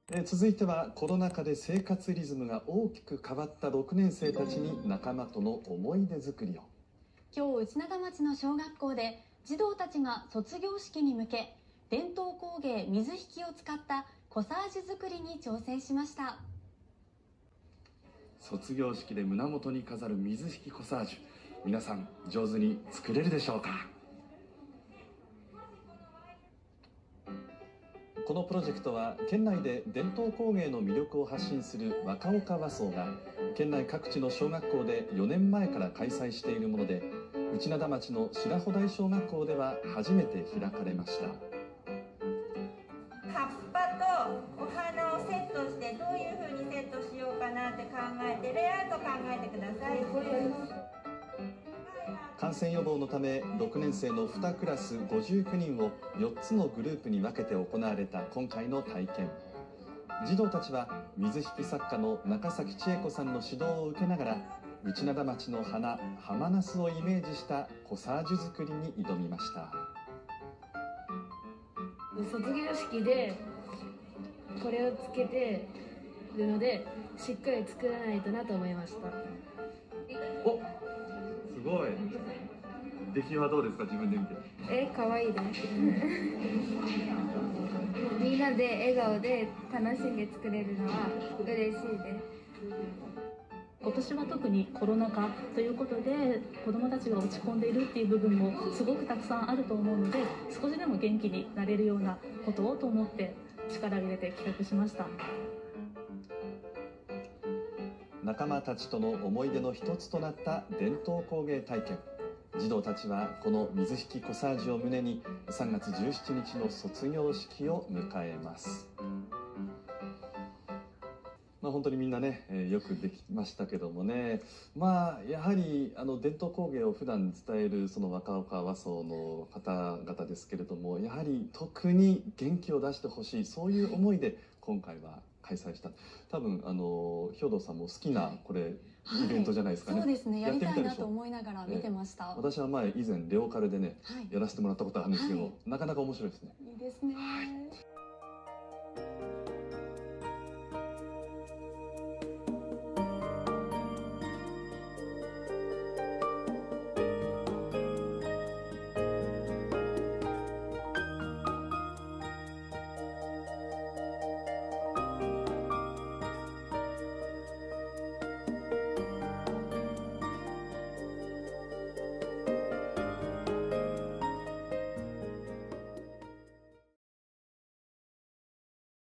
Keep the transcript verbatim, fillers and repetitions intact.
えー続いてはコロナ禍で生活リズムが大きく変わったろくねん生たちに仲間との思い出作りを。 今日内灘町の小学校で児童たちが卒業式に向け伝統工芸水引を使ったコサージュ作りに挑戦しました。 卒業式で胸元に飾る水引コサージュ、皆さん上手に作れるでしょうか。このプロジェクトは県内で伝統工芸の魅力を発信する若岡和装が県内各地の小学校でよねんまえから開催しているもので、内灘町の白穂台小学校では初めて開かれました。 葉っぱとお花をセットしてどういうふうにセットしようかなって考えて、レイアウト考えてください。 感染予防のためろくねん生のにクラスごじゅうきゅうにんをよっつのグループに分けて行われた今回の体験。児童たちは水引作家の中崎千恵子さんの指導を受けながら内灘町の花ハマナスをイメージしたコサージュ作りに挑みました。 卒業式でこれをつけてるのでしっかり作らないとなと思いました。 お、すごい。出来はどうですか、自分で見て。 え、可愛いです。みんなで笑顔で楽しんで作れるのは嬉しいです。 今年は特にコロナ禍ということで子どもたちが落ち込んでいるっていう部分もすごくたくさんあると思うので、少しでも元気になれるようなことをと思って力を入れて企画しました。 仲間たちとの思い出の一つとなった伝統工芸体験。児童たちはこの水引コサージュを胸にさんがつじゅうしちにちの卒業式を迎えます。まあ、本当にみんなね、えー、よくできましたけどもね、まあ、やはりあの伝統工芸を普段伝えるその若岡和装の方々ですけれども、やはり特に元気を出してほしい、そういう思いで今回は開催した。多分あの兵藤さんも好きなこれ、はい、イベントじゃないですかね。 そうですね、やりたいなと思いながら見てました。 えー、私は前以前レオカルでね、はい、やらせてもらったことあるんですけど、はい、なかなか面白いですね。 いいですね。 はい。